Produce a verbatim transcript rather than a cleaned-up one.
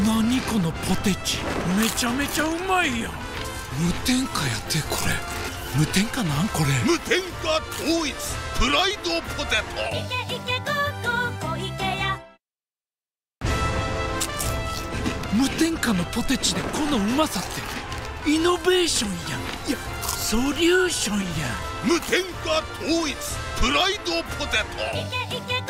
何このポテチ、めちゃめちゃうまいやん。無添加やってこれ。無添加なんこれ。 無添加統一プライドポテト。 いけいけゴーゴー小池屋。 無添加のポテチでこのうまさってイノベーションやん。いやソリューションやん。 無添加統一プライドポテト。 いけいけ